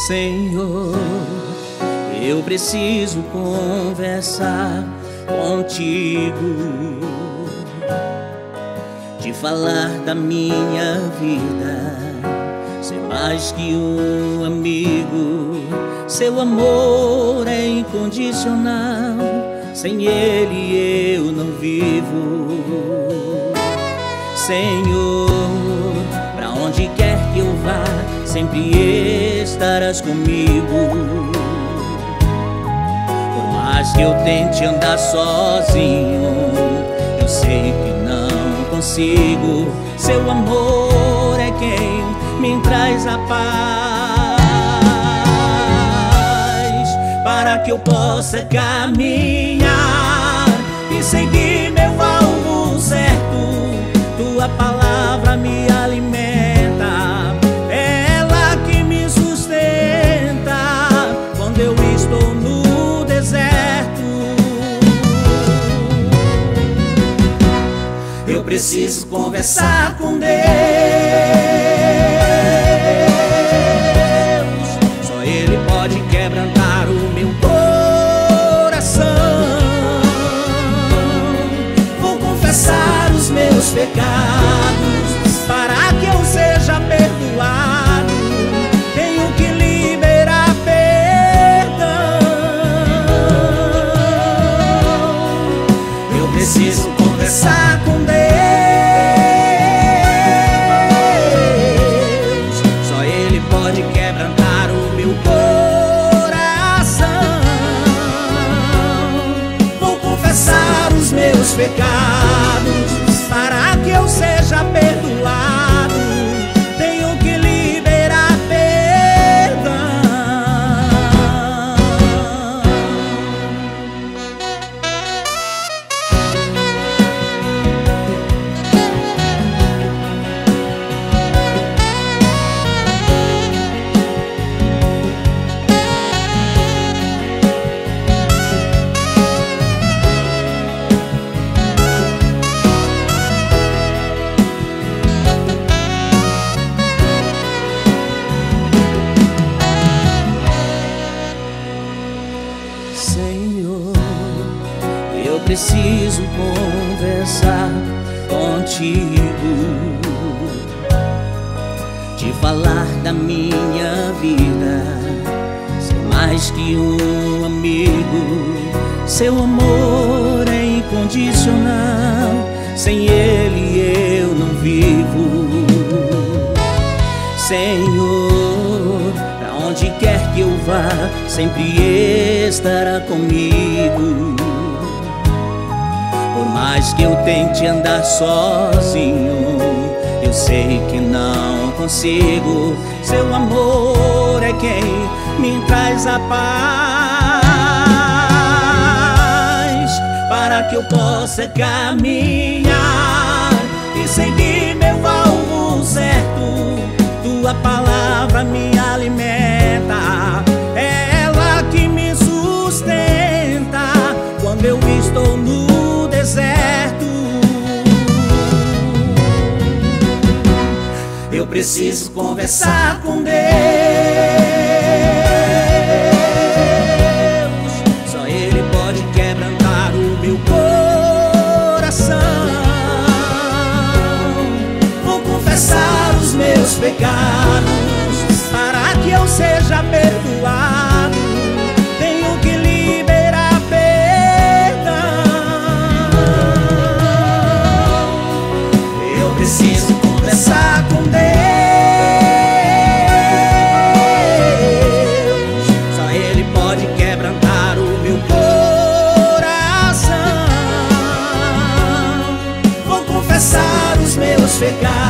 Senhor, eu preciso conversar contigo, te falar da minha vida, ser mais que um amigo. Seu amor é incondicional, sem ele eu não vivo. Senhor, pra onde quer que eu vá, sempre estarás comigo. Por mais que eu tente andar sozinho, eu sei que não consigo. Seu amor é quem me traz a paz, para que eu possa caminhar e seguir meu alvo certo. Tua palavra me alimenta, é ela que me sustenta quando eu estou no deserto. Eu preciso conversar com Deus, só Ele pode quebrantar o meu coração. Vou confessar os meus pecados para que eu seja perdoado. Tenho que liberar perdão. Eu preciso conversar com Deus, só Ele pode quebrantar o meu coração. Vou confessar os meus pecados para que eu seja perdoado. Tenho que liberar perdão. Senhor, eu preciso conversar contigo, te falar da minha vida, ser mais que um amigo. Seu amor é incondicional, sem ele eu não vivo. Senhor, pra onde quer que eu vá, sempre estará comigo. Por mais que eu tente andar sozinho, eu sei que não consigo. Seu amor é quem me traz a paz, para que eu possa caminhar e seguir meu alvo certo. Tua palavra me alimenta, é ela que me sustenta quando eu estou no deserto. Eu preciso conversar com Deus, só Ele pode quebrantar o meu coração. Vou confessar os meus pecados para que eu seja perdoado. Tenho que liberar perdão. Eu preciso conversar com Deus, só Ele pode quebrantar o meu coração. Vou confessar os meus pecados